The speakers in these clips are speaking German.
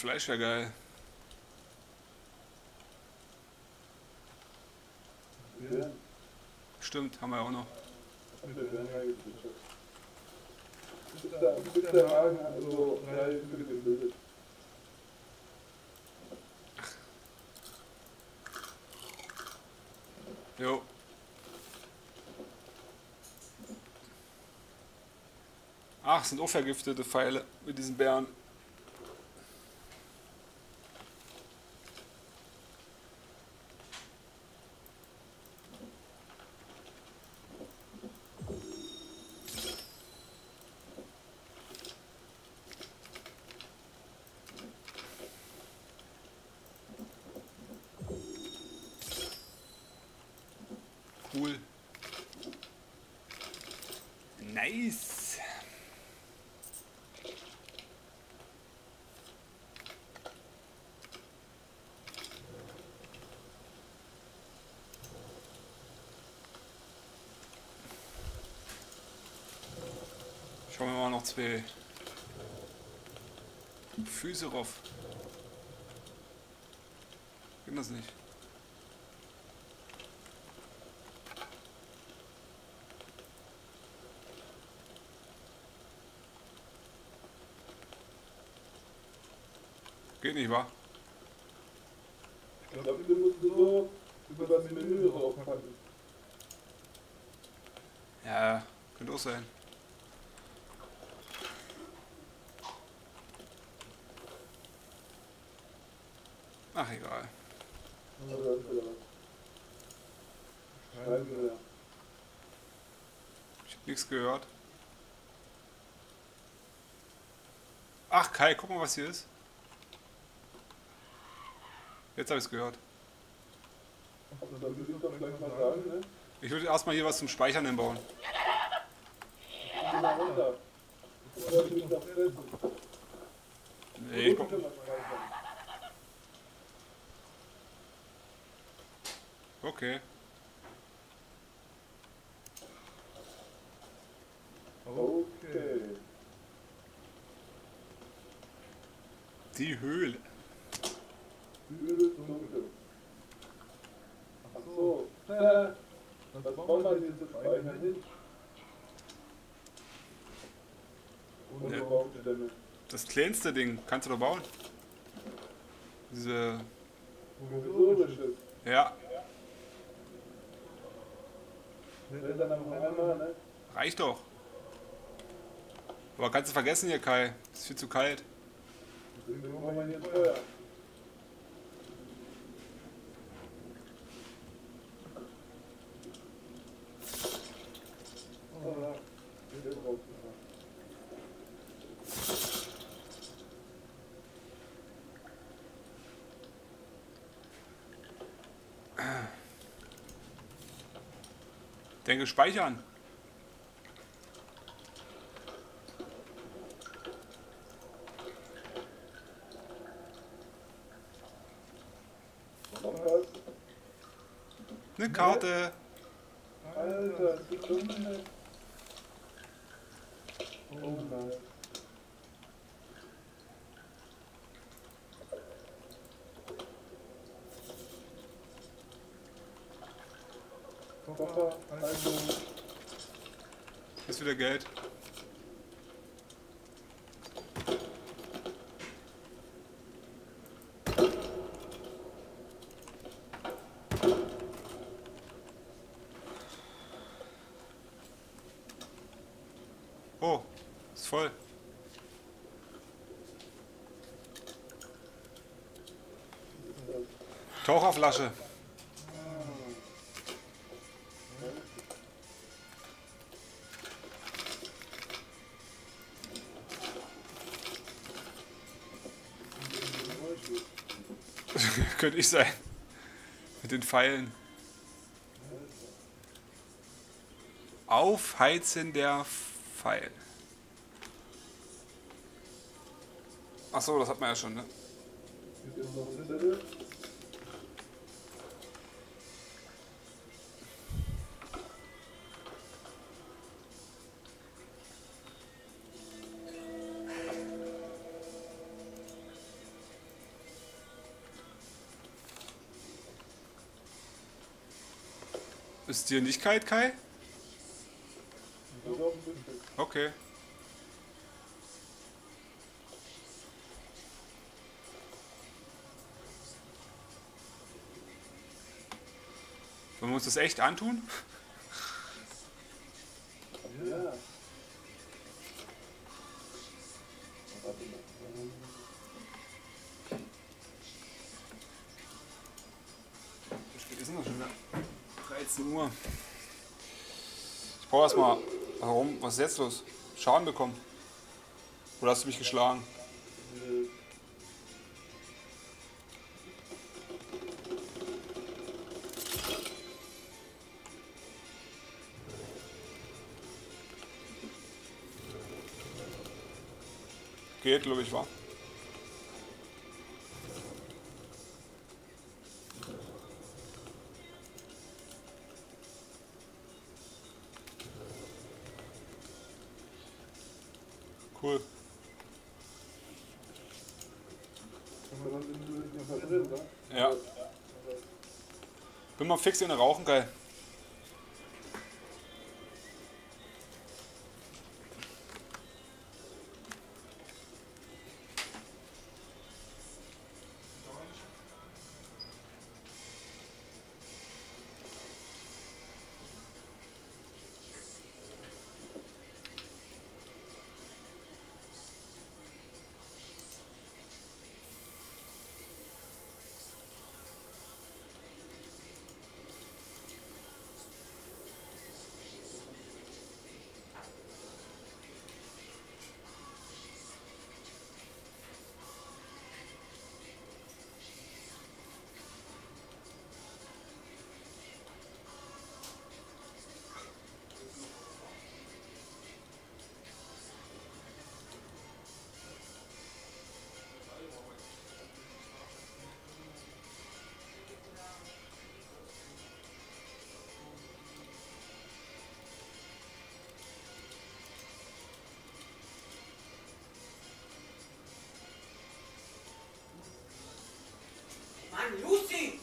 Fleisch wäre geil. Ja, Stimmt, haben wir ja auch noch. mit der Fernreise. Bis der Wagen also 3 Stücke gebildet. Jo. Ach, sind auch vergiftete Pfeile mit diesen Bären. Cool. Nice. Schauen wir mal noch 2 Füße rauf. Geht das nicht? Geht nicht, wa? Ich glaube, wir müssen so über das Menü raufpacken. Ja, könnte auch sein. Ach, egal. Oder was? Schreiben wir. Ich hab nichts gehört. Ach, Kai, guck mal, was hier ist. Jetzt habe ich es gehört. Also, dann würde ich doch gleich mal sagen, ne? Ich würde erstmal hier was zum Speichern hinbauen. Geh mal runter. Ich wollte mich doch fressen. Nee, ich Bitte mal speichern. okay. Okay. Die Höhle. Höhle dunkel. Ach so. Was brauchen wir diese Speicher hin? Und Ja. Baumstämme. Das kleinste Ding kannst du doch bauen. Diese. Provisorisches. Ja, Wenn dann noch einmal, ne? reicht doch. Aber kannst du vergessen hier, Kai. Ist viel zu kalt. Deswegen brauchen wir hier Feuer. Oh, da. Hier drauf. Denke speichern. Noch was? Eine Karte. Alter, ist das dunkel? Oh nein. Koffer, also, Ist wieder Geld. Oh, ist voll. Taucherflasche. Könnte ich sein. Mit den Pfeilen. Aufheizen der Pfeil. Achso, das hat man ja schon, ne? Gibt es noch Zettel? Ist dir nicht kalt, Kai? Das ist auch ein bisschen. Okay. Wollen wir uns das echt antun? Ja. Warte mal. Wie spät ist denn das schon wieder? 13 Uhr. Ich brauche erstmal. Warum? Was ist jetzt los? Schaden bekommen? Oder hast du mich geschlagen? Geht, glaube ich, war. Cool. Ja. Bin mal fix in den Rauchen, geil. Mann, Lucy!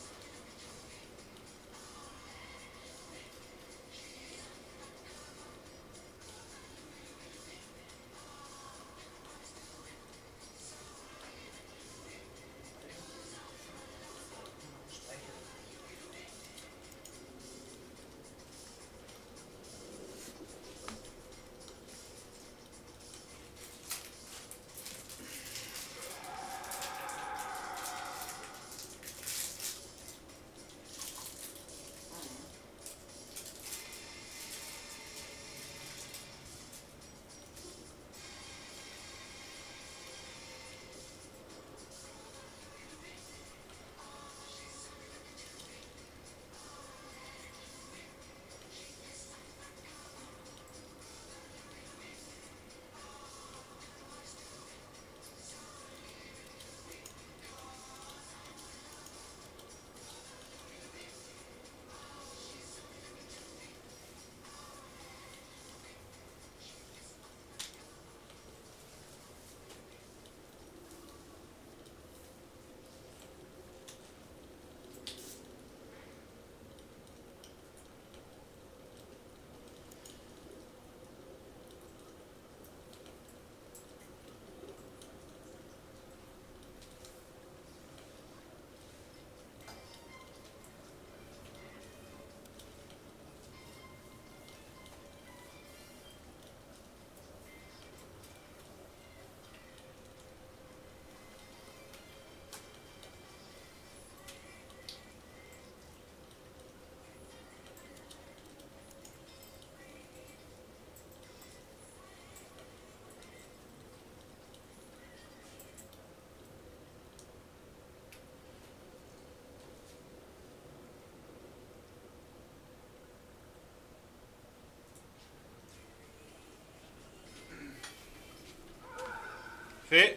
Reh.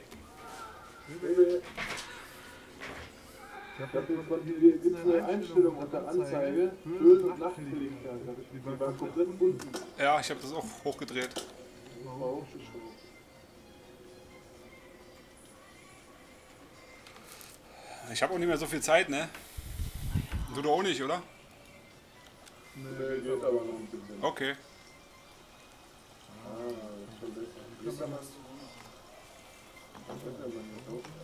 Ich habe hier gibt's eine Einstellung unter Anzeige, Höhen- und Nachthelligkeit. Die war komplett unten. Ja, ich habe das auch hochgedreht. Mal hochgeschoben. Ich habe auch nicht mehr so viel Zeit, ne? Du doch auch nicht, oder? Nee, geht aber noch ein bisschen. Okay. Ah, das ist schon besser. Hier kann man... Das kann man nicht so.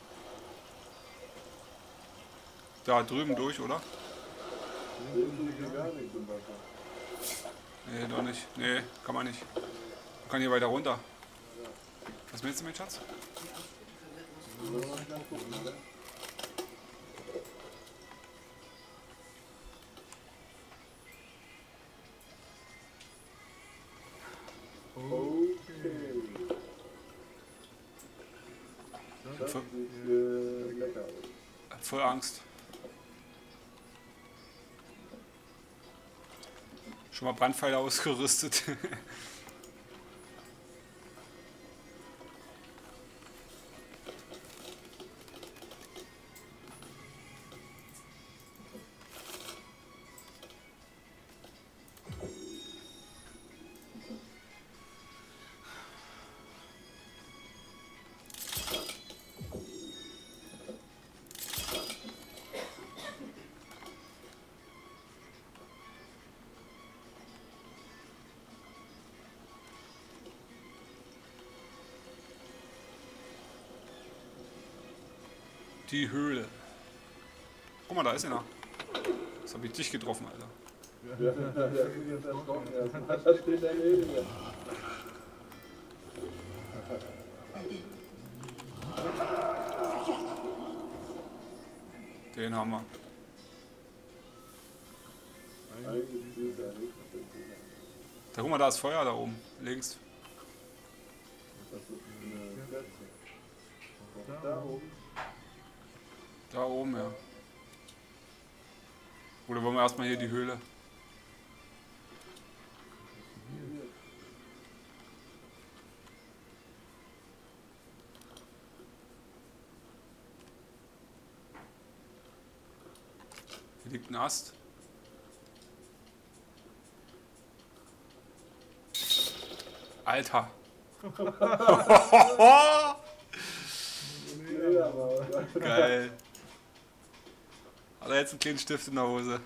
Da drüben durch, oder? Sehen Sie gar nichts im Wasser. Nee, doch nicht. Nee, kann man nicht. Man kann hier weiter runter. Was willst du mit, Schatz? Sollen wir mal schnell gucken, oder? Okay. Das sieht lecker aus. Voll Angst. Schon mal Brandpfeile ausgerüstet. Die Höhle. Guck mal, da ist einer. Das habe ich dich getroffen, Alter. Ja, der ist jetzt erschrocken erstmal. Da steht der neben mir. Den haben wir. Eigentlich sieht er nicht. Da guck mal, da ist Feuer da oben, links. Das ist eine Kerze. Da oben. Da oben, ja. Oder wollen wir erstmal hier die Höhle? Hier liegt ein Ast. Alter. Ja, aber... Geil. Hat er jetzt einen kleinen Stift in der Hose?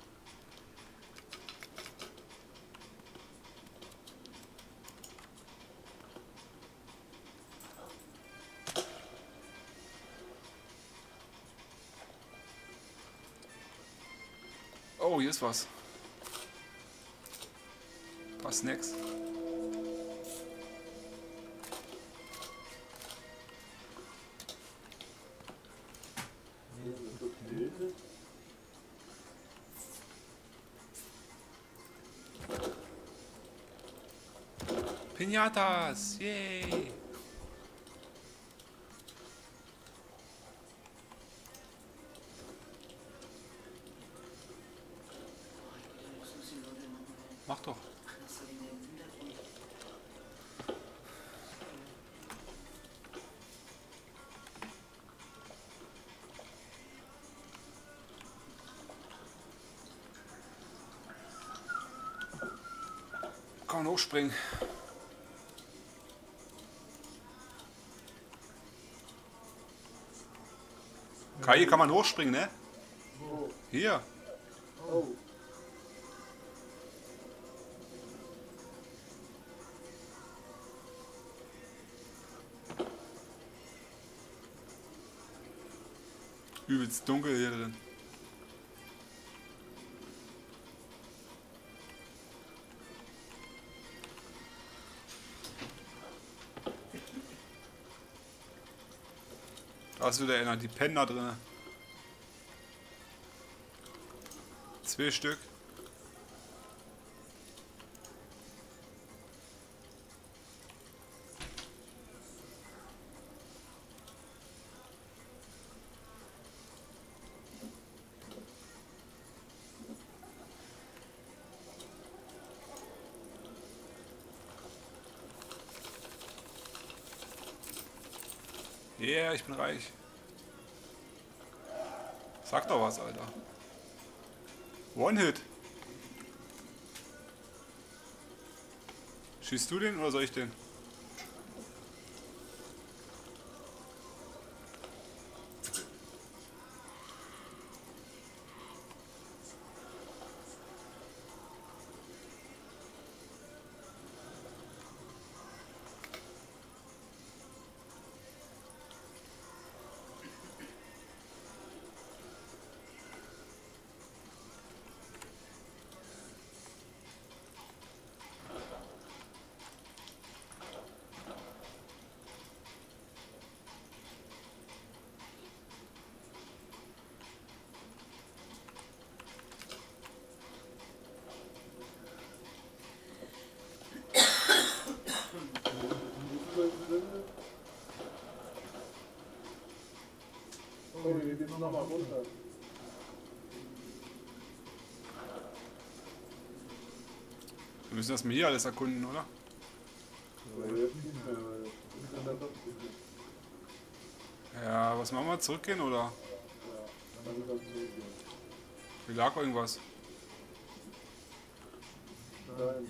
Oh, hier ist was. Ein paar Snacks. Pinatas! Yay! Mach doch. Kann man hochspringen. Kai, hier kann man hochspringen, ne? Wo? Hier. Oh. Übelst dunkel hier drin. Da ist wieder einer, die pennen da drin. 2 Stück. Yeah, ich bin reich. Sag doch was, Alter. One-Hit. Schießt du den oder soll ich den? nochmal runter. Wir müssen erstmal hier alles erkunden, oder? Aber jetzt nicht mehr, weil das ist dann doch nicht mehr. Ja, was machen wir? Zurückgehen oder? Ja, dann ist das nicht mehr. Hier lag irgendwas. Nein.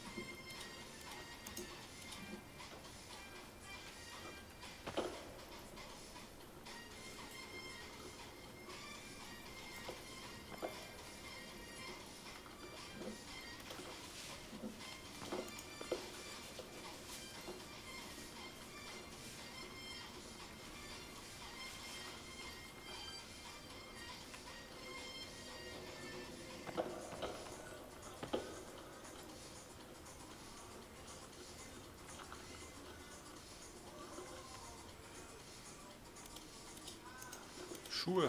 Schuhe.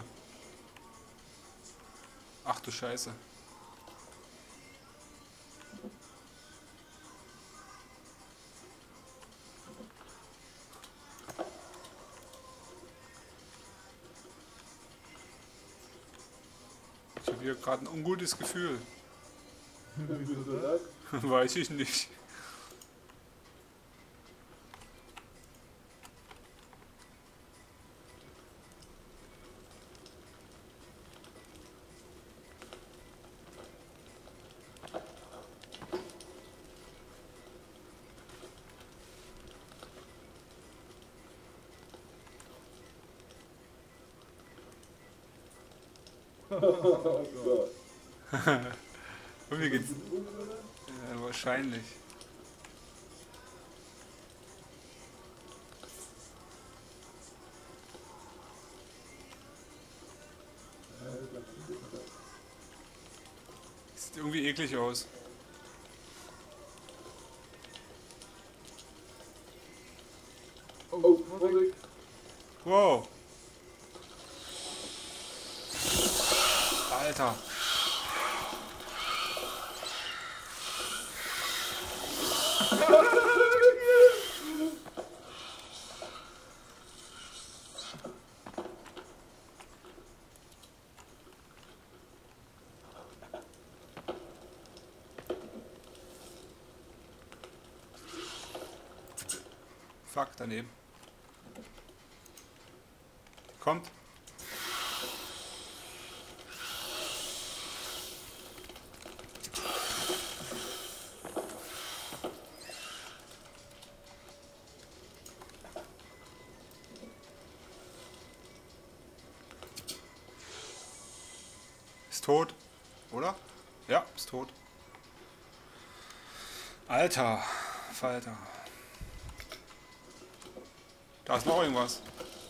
Ach du Scheiße. Ich habe hier gerade ein ungutes Gefühl. Wieso das? Weiß ich nicht. Oh Gott. Und wie geht's? Wahrscheinlich. Sieht irgendwie eklig aus. Oh, Vorsicht. Wow. Alter. Fuck, daneben. Kommt. Ist tot, oder? Ja, ist tot. Alter, Falter. Da ist noch irgendwas.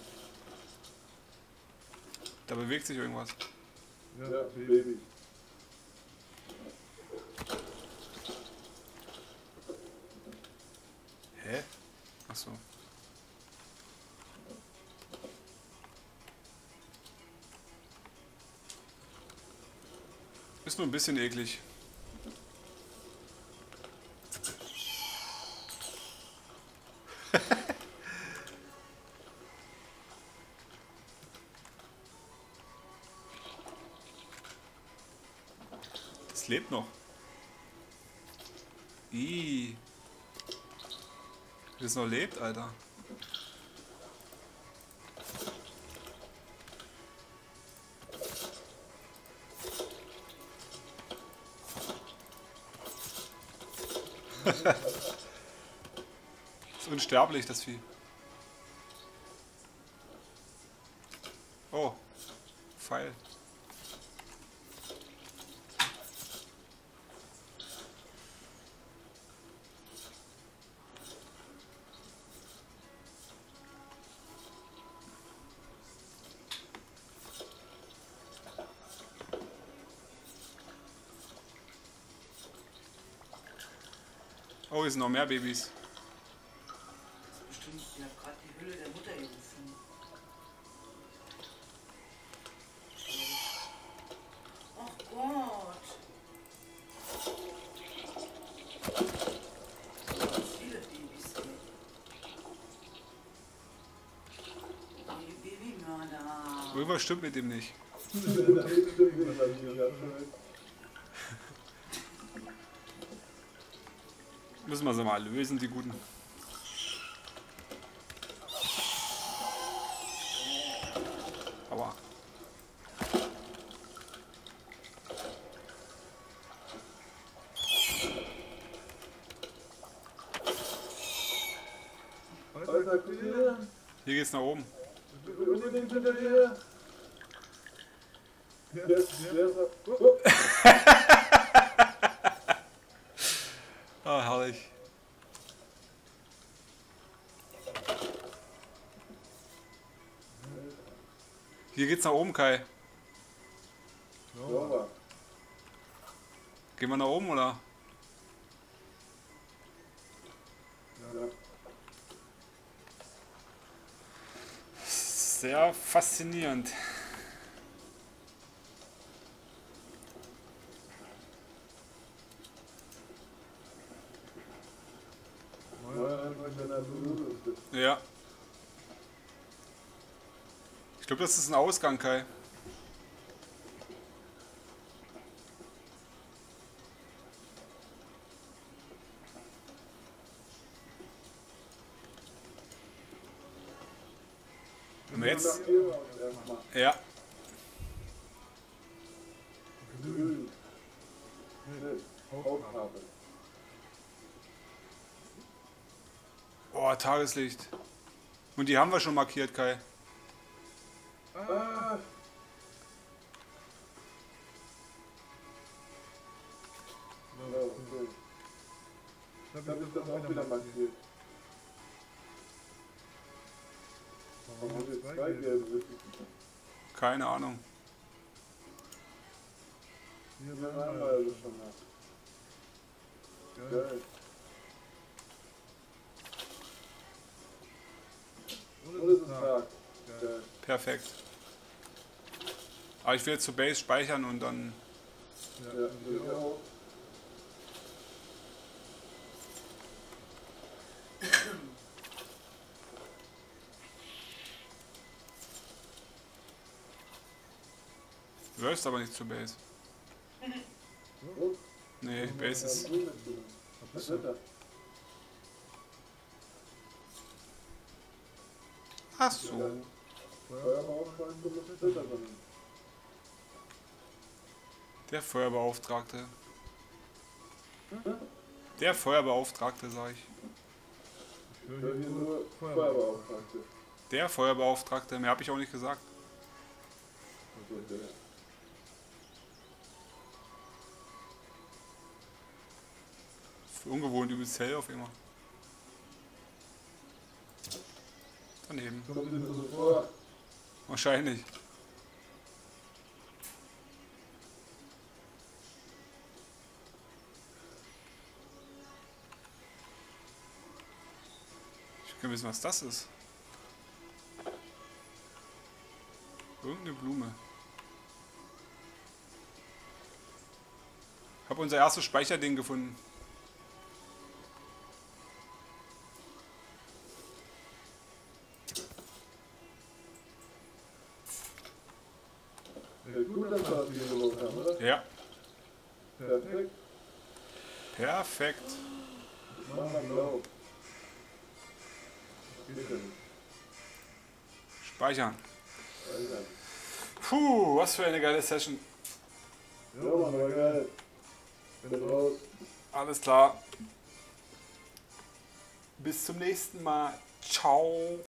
Da bewegt sich irgendwas. Ja, Baby. Hä? Ach so. Ist nur ein bisschen eklig. Das lebt noch. Ih. Wie das noch lebt, Alter. Ist unsterblich, das Vieh. Oh. Pfeil. Oh, hier sind noch mehr Babys. Bestimmt, ihr habt gerade die Hülle der Mutter gerufen. Ach Gott. Viele Babys. Die Babymörder. Irgendwas stimmt mit dem nicht. Müssen wir sie mal lösen, die Guten. Aber hier geht's nach oben. Unbedingt hinter dir. Ah, herrlich. Hier geht's nach oben, Kai. Gehen wir nach oben, oder? Sehr faszinierend. Ja. Ich glaube, das ist ein Ausgang, Kai. Und jetzt? Ja. Oh, Tageslicht. Und die haben wir schon markiert, Kai. Ich habe das auch wieder markiert. Warum haben wir zwei gelbe? Keine Ahnung. Hier haben wir also schon mal. Geil. Und es ist Tag. Geil. Perfekt. Aber ich will jetzt zu Base speichern und dann... Ja, will ich auch. Du läufst aber nicht zu Base. Nee, Base ist... Was wird das? Ach so. Der Feuerbeauftragte. Der Feuerbeauftragte, sag ich. Ich höre hier nur Feuerbeauftragte. Der Feuerbeauftragte, mehr habe ich auch nicht gesagt. Für ungewohnt übelst hell auf immer. Daneben. Kommt dir das so vor? Wahrscheinlich. Ich will wissen, was das ist. Irgendeine Blume. Ich habe unser erstes Speicherding gefunden. Gut, dass wir das hier gemacht haben, oder? Ja. Perfekt. Perfekt. Machen wir blau. Speichern. Puh, was für eine geile Session. Ja, Mann, war geil. Bin raus. Alles klar. Bis zum nächsten Mal. Ciao.